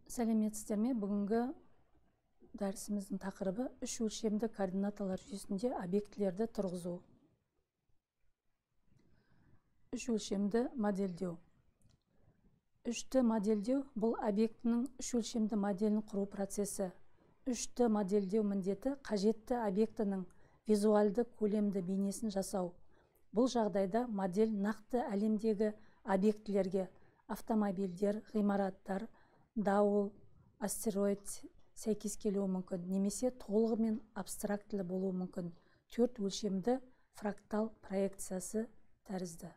Сәлеметсіздер ме? Бүгінгі дәрісіміздің тақырыбы үш өлшемді координаталар жүйесінде объектілерді тұрғызу. Үш өлшемді модельдеу. Үшті модельдеу бұл объектінің үш өлшемді моделін құру процесі. Үшті модельдеу міндеті қажетті объектінің визуалды көлемді бейнесін жасау. Бұл жағдайда модель нақты әлемдегі объектілерге автомобильдер, ғимараттар, дауыл, астероид сәйкес келуі мүмкін, немесе толығымен абстрактілі болуы мүмкін. Төрт өлшемді фрактал проекциясы тәрізді.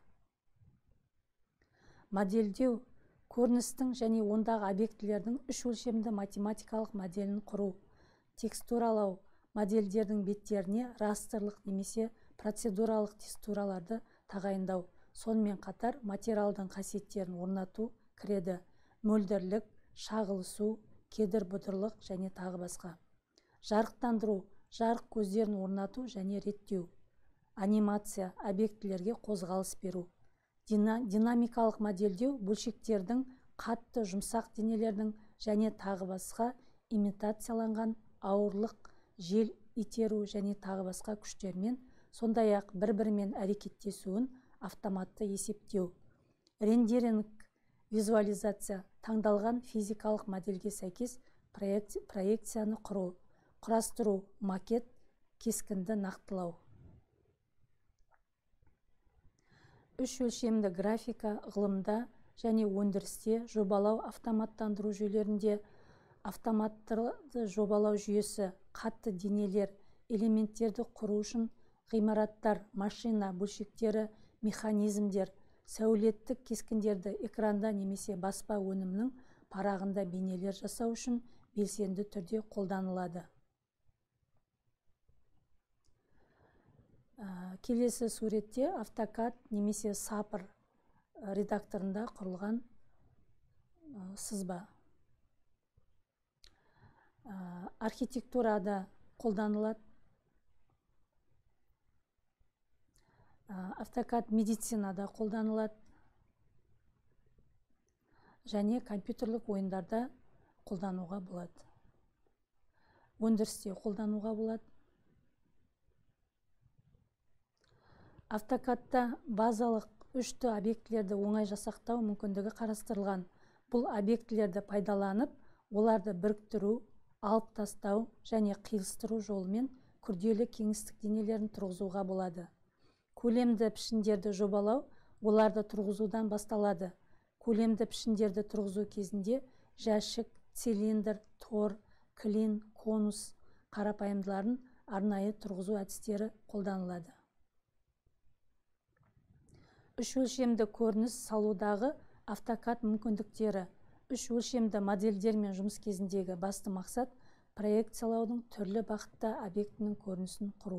Модельдеу көріністің және ондағы объектілердің үш өлшемді математикалық моделін құру. Текстуралау модельдердің беттеріне растрлық немесе процедуралық текстураларды тағайындау. Сонымен қатар материалдың қасиеттерін орнату кіреді. Мөлдірлік, шағылысу, кедір бұдырлық және тағы басқа. Жарықтандыру, жарық көздерін орнату және реттеу. Анимация, объектілерге қозғалыс беру. Динамикалық модельдеу бөлшектердің қатты жұмсақ денелердің және тағы басқа имитацияланған ауырлық, жел итеру және тағы басқа күштермен, сондай-ақ бір-бірімен әрекеттесуін автоматты есептеу. Рендеринг, визуализация, таңдалған физикалық модельге сәйкес проекцияны құру. Құрастыру, макет, кескінді нақтылау. Үш өлшемді графика ғылымда және өндірісте жобалау автоматтандыру жүйелерінде автоматты жобалау жүйесі қатты денелер, элементтерді құру үшін ғимараттар, машина бөлшектері, механизмдер, сәулеттік кескіндерді экранда немесе баспа өнімнің парағында бейнелер жасау үшін белсенді түрде қолданылады. Келесі суретте AutoCAD немесе SAPR редакторында құрылған сызба. Архитектурада қолданылады. AutoCAD медицинада қолданылады. Және компьютерлік ойындарда қолдануға болады. Өндірісте қолдануға болады. AutoCAD-та базалық үшті объектілерді оңай жасақтау мүмкіндігі қарастырылған. Бұл объектілерді пайдаланып, оларды біріктіру, алып тастау және қиылыстыру жолымен күрделі кеңістік денелерін тұрғызуға болады. Көлемді пішіндерді жобалау оларды тұрғызудан басталады. Көлемді пішіндерді тұрғызу кезінде жәшік, цилиндр, тор, клин, конус қарапайымдыларын арнайы тұрғызу әдістері қолданылады. Үш өлшемді көрініс салудағы AutoCAD мүмкіндіктері. Үш өлшемді модельдермен жұмыс кезіндегі басты мақсат проекциялаудың түрлі бағытта объектінің көрінісін құру.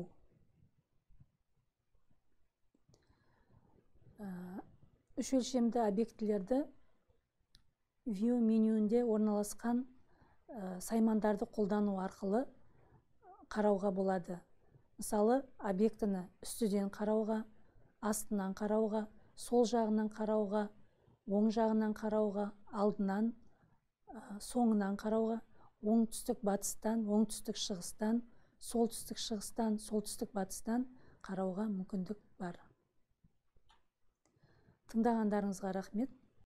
Үш өлшемді объектілерді View менюінде орналасқан саймандарды қолдану арқылы қарауға болады. Мысалы, объектіні үстіден қарауға, астынан қарауға, сол жағынан қарауға, оң жағынан қарауға, алдынан, соңынан қарауға, оңтүстік батыстан, оңтүстік шығыстан, солтүстік шығыстан, солтүстік батыстан қарауға мүмкіндік бар. Тыңдағандарыңызға рахмет.